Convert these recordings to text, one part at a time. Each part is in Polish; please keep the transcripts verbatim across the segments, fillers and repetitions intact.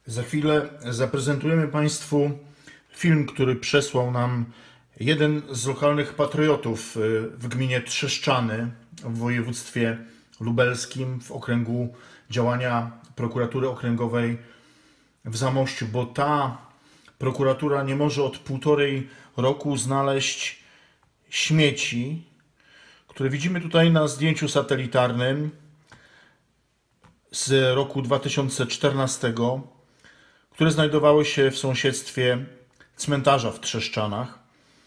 Za chwilę zaprezentujemy Państwu film, który przesłał nam jeden z lokalnych patriotów w gminie Trzeszczany w województwie lubelskim w okręgu działania prokuratury okręgowej w Zamościu, bo ta prokuratura nie może od półtorej roku znaleźć śmieci, które widzimy tutaj na zdjęciu satelitarnym z roku dwa tysiące czternastego, które znajdowały się w sąsiedztwie cmentarza w Trzeszczanach.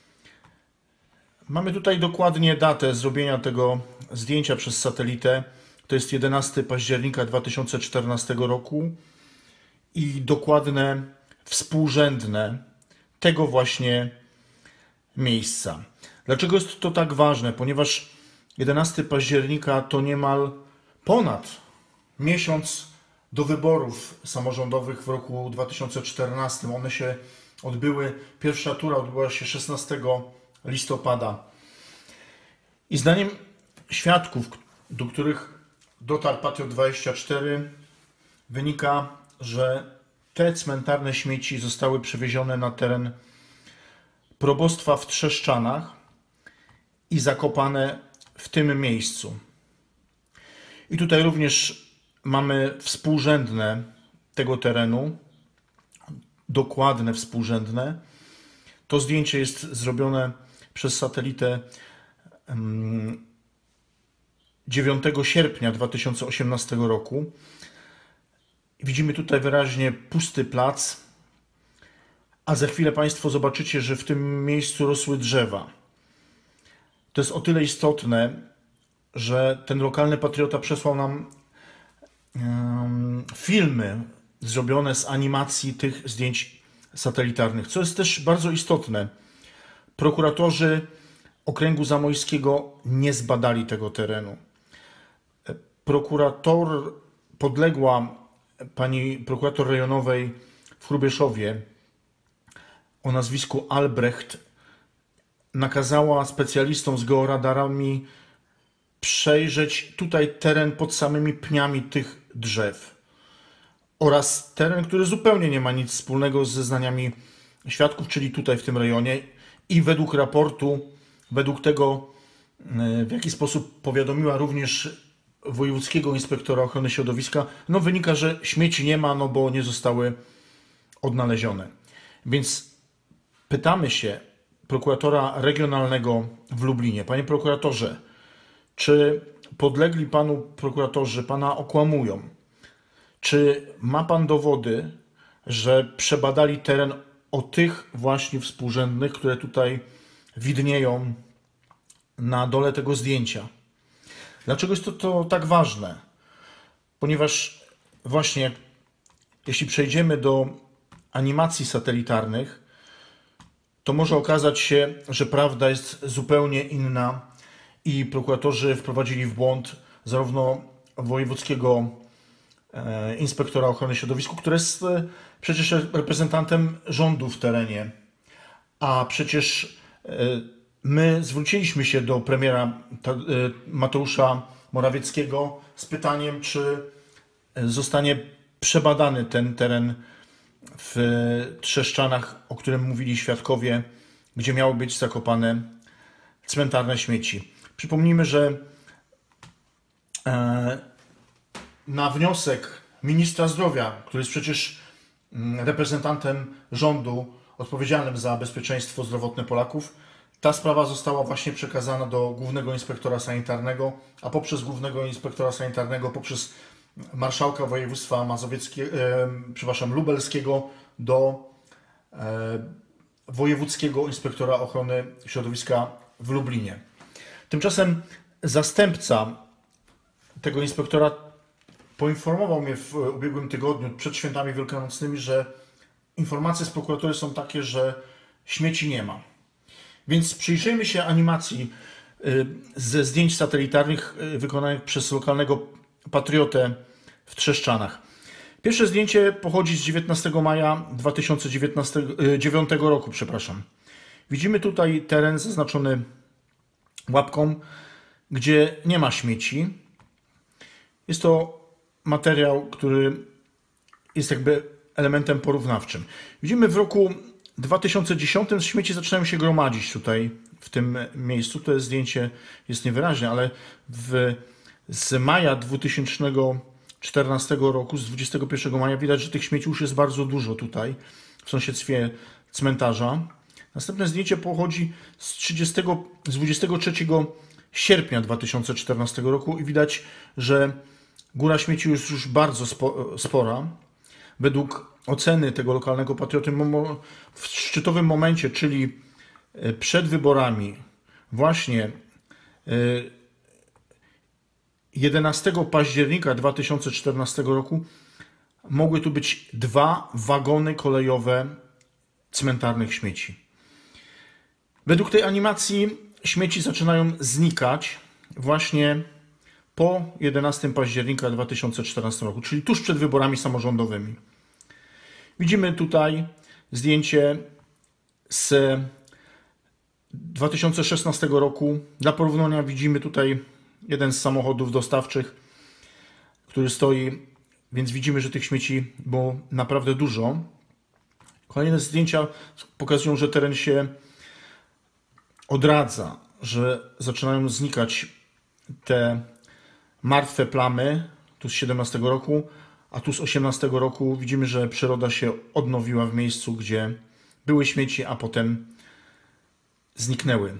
Mamy tutaj dokładnie datę zrobienia tego zdjęcia przez satelitę. To jest jedenastego października dwa tysiące czternastego roku i dokładne współrzędne tego właśnie miejsca. Dlaczego jest to tak ważne? Ponieważ jedenastego października to niemal ponad miesiąc do wyborów samorządowych w roku dwa tysiące czternastym. One się odbyły, pierwsza tura odbyła się szesnastego listopada. I zdaniem świadków, do których dotarł Patriot dwadzieścia cztery, wynika, że te cmentarne śmieci zostały przewiezione na teren probostwa w Trzeszczanach i zakopane w tym miejscu. I tutaj również mamy współrzędne tego terenu, dokładne współrzędne. To zdjęcie jest zrobione przez satelitę dziewiątego sierpnia dwa tysiące osiemnastego roku. Widzimy tutaj wyraźnie pusty plac, a za chwilę Państwo zobaczycie, że w tym miejscu rosły drzewa. To jest o tyle istotne, że ten lokalny patriota przesłał nam um, filmy zrobione z animacji tych zdjęć satelitarnych, co jest też bardzo istotne. Prokuratorzy okręgu zamojskiego nie zbadali tego terenu. Prokurator podległa pani prokurator rejonowej w Hrubieszowie o nazwisku Albrecht nakazała specjalistom z georadarami przejrzeć tutaj teren pod samymi pniami tych drzew oraz teren, który zupełnie nie ma nic wspólnego z zeznaniami świadków, czyli tutaj w tym rejonie. I według raportu, według tego, w jaki sposób powiadomiła również wojewódzkiego inspektora ochrony środowiska, no wynika, że śmieci nie ma, no bo nie zostały odnalezione. Więc pytamy się prokuratora regionalnego w Lublinie: panie prokuratorze, czy podlegli panu prokuratorzy pana okłamują? Czy ma pan dowody, że przebadali teren o tych właśnie współrzędnych, które tutaj widnieją na dole tego zdjęcia? Dlaczego jest to, to tak ważne? Ponieważ właśnie jeśli przejdziemy do animacji satelitarnych, to może okazać się, że prawda jest zupełnie inna i prokuratorzy wprowadzili w błąd zarówno wojewódzkiego inspektora ochrony środowiska, który jest przecież reprezentantem rządu w terenie, a przecież my zwróciliśmy się do premiera Mateusza Morawieckiego z pytaniem, czy zostanie przebadany ten teren w Trzeszczanach, o którym mówili świadkowie, gdzie miały być zakopane cmentarne śmieci. Przypomnijmy, że na wniosek ministra zdrowia, który jest przecież reprezentantem rządu odpowiedzialnym za bezpieczeństwo zdrowotne Polaków, ta sprawa została właśnie przekazana do głównego inspektora sanitarnego, a poprzez głównego inspektora sanitarnego, poprzez marszałka województwa mazowieckiego, e, przepraszam, lubelskiego do e, wojewódzkiego inspektora ochrony środowiska w Lublinie. Tymczasem zastępca tego inspektora poinformował mnie w ubiegłym tygodniu przed świętami wielkanocnymi, że informacje z prokuratury są takie, że śmieci nie ma. Więc przyjrzyjmy się animacji ze zdjęć satelitarnych wykonanych przez lokalnego patriotę w Trzeszczanach. Pierwsze zdjęcie pochodzi z dziewiętnastego maja dwa tysiące dziewiątego roku. Przepraszam. Widzimy tutaj teren zaznaczony łapką, gdzie nie ma śmieci. Jest to materiał, który jest jakby elementem porównawczym. Widzimy w roku dwa tysiące dziesiątym śmieci zaczynają się gromadzić tutaj, w tym miejscu. To jest zdjęcie, jest niewyraźne, ale w, z maja dwa tysiące czternastego roku, z dwudziestego pierwszego maja widać, że tych śmieci już jest bardzo dużo tutaj, w sąsiedztwie cmentarza. Następne zdjęcie pochodzi z, trzydziestego, z dwudziestego trzeciego sierpnia dwa tysiące czternastego roku i widać, że góra śmieci jest już bardzo spo, spora. Według oceny tego lokalnego patrioty w szczytowym momencie, czyli przed wyborami, właśnie jedenastego października dwa tysiące czternastego roku mogły tu być dwa wagony kolejowe cmentarnych śmieci. Według tej animacji śmieci zaczynają znikać właśnie po jedenastego października dwa tysiące czternastego roku, czyli tuż przed wyborami samorządowymi. Widzimy tutaj zdjęcie z dwa tysiące szesnastego roku. Dla porównania widzimy tutaj jeden z samochodów dostawczych, który stoi, więc widzimy, że tych śmieci było naprawdę dużo. Kolejne zdjęcia pokazują, że teren się odradza, że zaczynają znikać te martwe plamy, tu z siedemnastego roku, a tu z osiemnastego roku widzimy, że przyroda się odnowiła w miejscu, gdzie były śmieci, a potem zniknęły.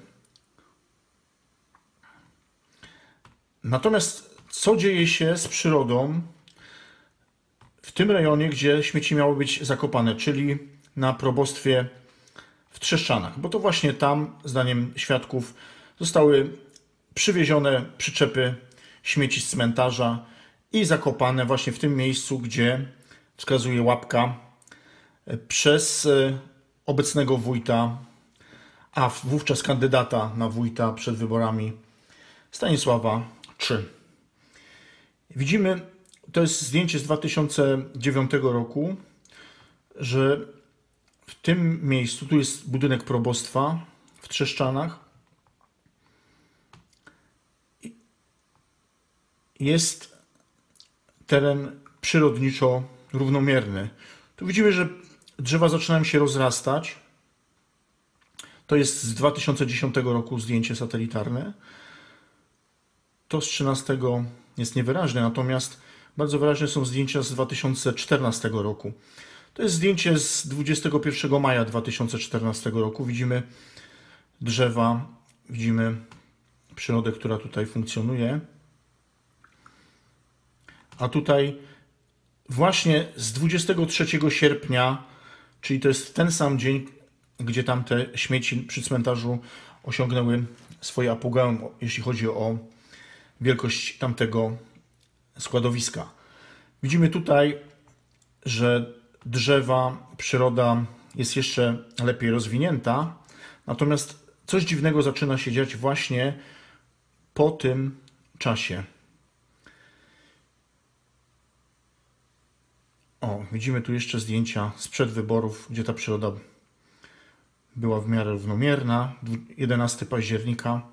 Natomiast co dzieje się z przyrodą w tym rejonie, gdzie śmieci miały być zakopane, czyli na probostwie w Trzeszczanach? Bo to właśnie tam, zdaniem świadków, zostały przywiezione przyczepy śmieci z cmentarza i zakopane właśnie w tym miejscu, gdzie wskazuje łapka, przez obecnego wójta, a wówczas kandydata na wójta przed wyborami, Stanisława Trzy. Widzimy, to jest zdjęcie z dwa tysiące dziewiątego roku, że w tym miejscu, tu jest budynek probostwa w Trzeszczanach, jest teren przyrodniczo równomierny. Tu widzimy, że drzewa zaczynają się rozrastać. To jest z dwa tysiące dziesiątego roku zdjęcie satelitarne. To z trzynastego jest niewyraźne, natomiast bardzo wyraźne są zdjęcia z dwa tysiące czternastego roku. To jest zdjęcie z dwudziestego pierwszego maja dwa tysiące czternastego roku. Widzimy drzewa, widzimy przyrodę, która tutaj funkcjonuje. A tutaj właśnie z dwudziestego trzeciego sierpnia, czyli to jest ten sam dzień, gdzie tam te śmieci przy cmentarzu osiągnęły swoje apogeum, jeśli chodzi o wielkość tamtego składowiska. Widzimy tutaj, że drzewa, przyroda jest jeszcze lepiej rozwinięta, natomiast coś dziwnego zaczyna się dziać właśnie po tym czasie. O, widzimy tu jeszcze zdjęcia sprzed wyborów, gdzie ta przyroda była w miarę równomierna. jedenastego października.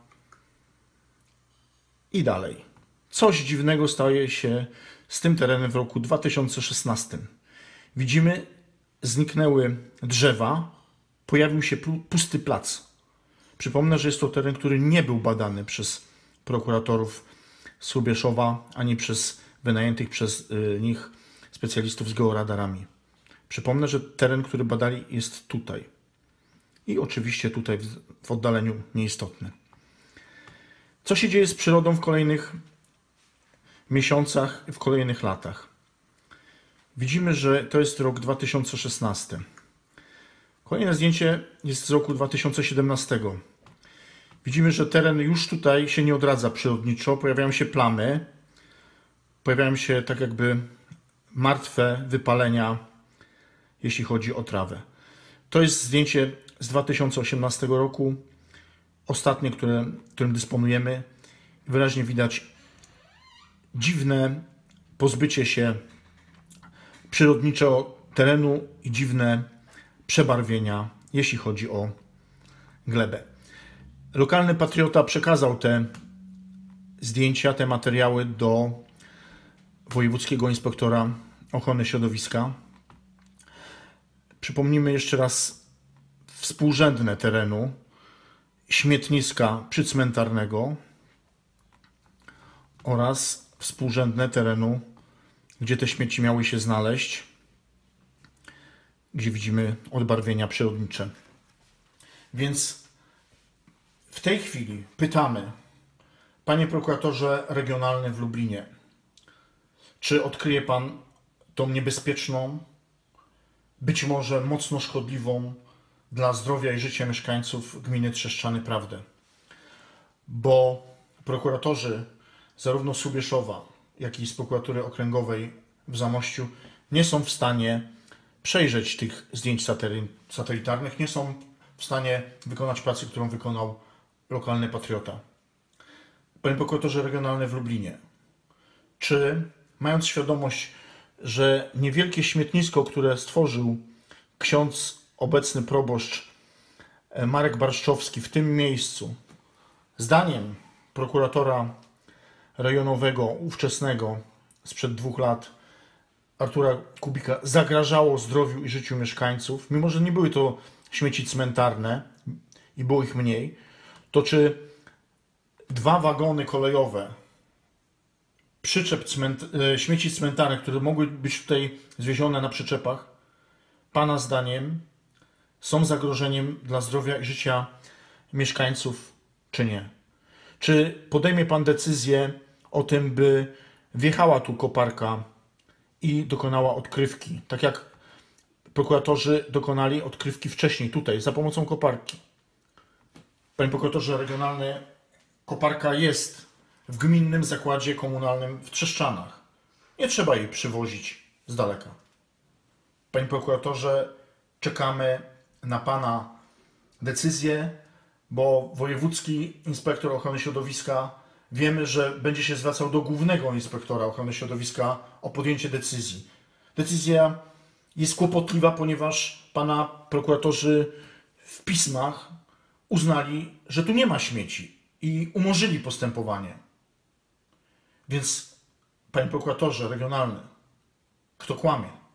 I dalej. Coś dziwnego staje się z tym terenem w roku dwa tysiące szesnastym. Widzimy, zniknęły drzewa, pojawił się pusty plac. Przypomnę, że jest to teren, który nie był badany przez prokuratorów z Hrubieszowa, ani przez wynajętych przez nich specjalistów z georadarami. Przypomnę, że teren, który badali, jest tutaj. I oczywiście tutaj w oddaleniu nieistotny. Co się dzieje z przyrodą w kolejnych miesiącach, w kolejnych latach? Widzimy, że to jest rok dwa tysiące szesnasty. Kolejne zdjęcie jest z roku dwa tysiące siedemnastego. Widzimy, że teren już tutaj się nie odradza przyrodniczo. Pojawiają się plamy. Pojawiają się tak jakby martwe wypalenia, jeśli chodzi o trawę. To jest zdjęcie z dwa tysiące osiemnastego roku. Ostatnie, które, którym dysponujemy. Wyraźnie widać dziwne pozbycie się przyrodniczo terenu i dziwne przebarwienia, jeśli chodzi o glebę. Lokalny patriota przekazał te zdjęcia, te materiały do wojewódzkiego inspektora ochrony środowiska Przypomnijmy jeszcze raz współrzędne terenu, śmietniska przycmentarnego oraz współrzędne terenu, gdzie te śmieci miały się znaleźć, gdzie widzimy odbarwienia przyrodnicze. Więc w tej chwili pytamy, panie prokuratorze regionalny w Lublinie, czy odkryje pan tą niebezpieczną, być może mocno szkodliwą dla zdrowia i życia mieszkańców gminy Trzeszczany prawdę? Bo prokuratorzy zarówno z Subieszowa, jak i z prokuratury okręgowej w Zamościu nie są w stanie przejrzeć tych zdjęć satelitarnych, nie są w stanie wykonać pracy, którą wykonał lokalny patriota. Panie prokuratorze regionalny w Lublinie, czy mając świadomość, że niewielkie śmietnisko, które stworzył ksiądz obecny proboszcz Marek Barszczowski w tym miejscu, zdaniem prokuratora rejonowego ówczesnego sprzed dwóch lat Artura Kubika, zagrażało zdrowiu i życiu mieszkańców, mimo że nie były to śmieci cmentarne i było ich mniej, to czy dwa wagony kolejowe przyczep cment śmieci cmentarnych, które mogły być tutaj zwiezione na przyczepach, pana zdaniem są zagrożeniem dla zdrowia i życia mieszkańców, czy nie? Czy podejmie pan decyzję o tym, by wjechała tu koparka i dokonała odkrywki, tak jak prokuratorzy dokonali odkrywki wcześniej, tutaj, za pomocą koparki? Panie prokuratorze regionalny, koparka jest w gminnym zakładzie komunalnym w Trzeszczanach. Nie trzeba jej przywozić z daleka. Panie prokuratorze, czekamy na pana decyzję, bo wojewódzki inspektor ochrony środowiska, wiemy, że będzie się zwracał do głównego inspektora ochrony środowiska o podjęcie decyzji. Decyzja jest kłopotliwa, ponieważ pana prokuratorzy w pismach uznali, że tu nie ma śmieci i umorzyli postępowanie. Więc, panie prokuratorze regionalny, kto kłamie?